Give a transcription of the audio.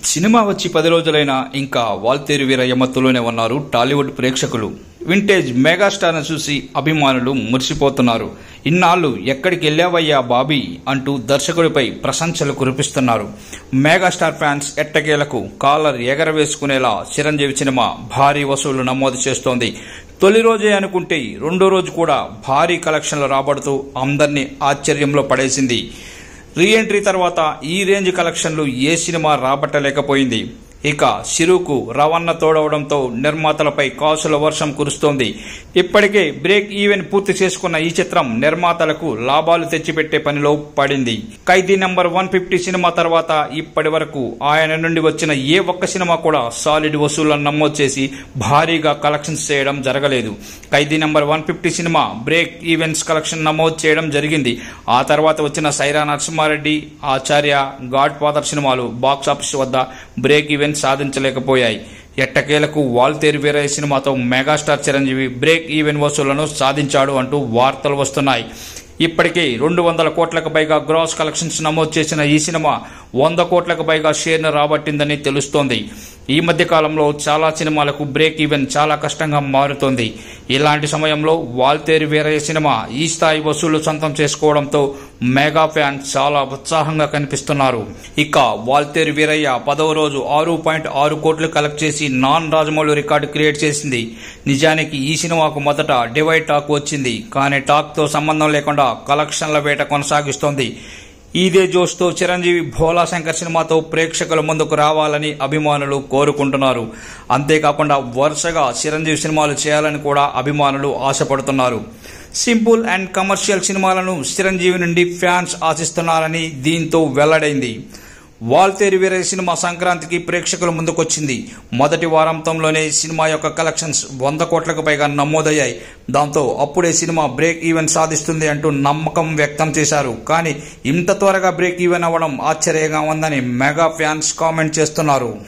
Cinema వచ్చి 10 రోజులైనా ఇంకా వాల్తేరు వీరయ్య మత్తులోనే ఉన్నారు టాలీవుడ్ ప్రేక్షకులు. వింటేజ్ మెగాస్టార్ను చూసి అభిమానులు మురిసిపోతున్నారు. ఇన్నాళ్ళు ఎక్కడికి వెళ్ళావయ్యా బాబీ అంటూ దర్శకుడిపై ప్రశంసలు కురిపిస్తున్నారు. మెగాస్టార్ ఫ్యాన్స్ ఎట్టకేలకు కాలర్ ఎగరవేసుకునేలా చిరంజీవి సినిమా భారీ వసూళ్లు నమోదు చేస్తోంది. తొలి రోజే అనుకుంటే రెండో రోజు కూడా భారీ కలెక్షన్లు రాబడుతూ అందరినీ ఆశ్చర్యంలో పడేసింది. రీ ఎంట్రీ తర్వాత ఈ రేంజ్ కలెక్షన్లు ఏ సినిమా రాబట్టలేకపోయింది. ఇక చిరుకు రవణ తోడవడంతో నిర్మాతలపై కాసుల వర్షం కురుస్తోంది. ఇప్పటికే బ్రేక్ ఈవెన్ పూర్తి చేసుకున్న ఈ చిత్రం నిర్మాతలకు లాభాలు తెచ్చిపెట్టే పనిలో పడింది. ఖైదీ నంబర్ 150 సినిమా తర్వాత ఇప్పటి వరకు ఆయన నుండి వచ్చిన ఏ ఒక్క సినిమా కూడా సాలిడ్ వసూళ్లను నమోదు చేసి భారీగా కలెక్షన్స్ చేయడం జరగలేదు. Khaidi number 150 cinema break evens collection నమోదు చేయడం జరిగింది. ఆ తర్వాత వచ్చిన సైరా నరసింహారెడ్డి, ఆచార్య, గాడ్ ఫాదర్ సినిమాలు బాక్సాఫీస్ వద్ద బ్రేక్ ఈవెన్ సాధించలేకపోయాయి. ఎట్టకేలకు వాల్తేరు వీరయ్య సినిమాతో మెగాస్టార్ చిరంజీవి బ్రేక్ ఈవెన్ వసూళ్లను సాధించాడు అంటూ వార్తలు వస్తున్నాయి. ఇప్పటికే 200 కోట్లకు పైగా గ్రాస్ కలెక్షన్స్ నమోదు చేసిన ఈ సినిమా 100 కోట్లకు పైగా షేర్ను రాబట్టిందని తెలుస్తోంది. ఈ మధ్య కాలంలో చాలా సినిమాలకు బ్రేక్ ఈవెన్ చాలా కష్టంగా మారుతోంది. ఇలాంటి సమయంలో వాల్తేరు వీరయ్య సినిమా ఈ స్థాయి వసూళ్లు సొంతం చేసుకోవడంతో మెగా ఫ్యాన్స్ చాలా ఉత్సాహంగా కనిపిస్తున్నారు. ఇక వాల్తేరు వీరయ్య 10వ రోజు 6.6 కోట్లు కలెక్ట్ చేసి నాన్ రాజమౌళి రికార్డు క్రియేట్ చేసింది. నిజానికి ఈ సినిమాకు మొదట డివైడ్ టాక్ వచ్చింది. కానీ టాక్ తో సంబంధం లేకుండా కలెక్షన్ల వేట కొనసాగిస్తోంది. ఇదే జోష్తో చిరంజీవి భోలా శంకర్ సినిమాతో ప్రేక్షకుల ముందుకు రావాలని అభిమానులు కోరుకుంటున్నారు. అంతేకాకుండా వరుసగా చిరంజీవి సినిమాలు చేయాలని కూడా అభిమానులు ఆశపడుతున్నారు. సింపుల్ అండ్ కమర్షియల్ సినిమాలను చిరంజీవి నుండి ఫ్యాన్స్ ఆశిస్తున్నారని దీంతో వెల్లడైంది. వాల్తేరు వీరయ్య సినిమా సంక్రాంతికి ప్రేక్షకుల ముందుకొచ్చింది. మొదటి వారాంతంలోనే సినిమా యొక్క కలెక్షన్స్ 100 కోట్లకు పైగా నమోదయ్యాయి. దాంతో అప్పుడే సినిమా బ్రేక్ ఈవెన్ సాధిస్తుంది అంటూ నమ్మకం వ్యక్తం చేశారు. కానీ ఇంత త్వరగా బ్రేక్ ఈవెన్ అవ్వడం ఆశ్చర్యంగా ఉందని మెగా ఫ్యాన్స్ కామెంట్ చేస్తున్నారు.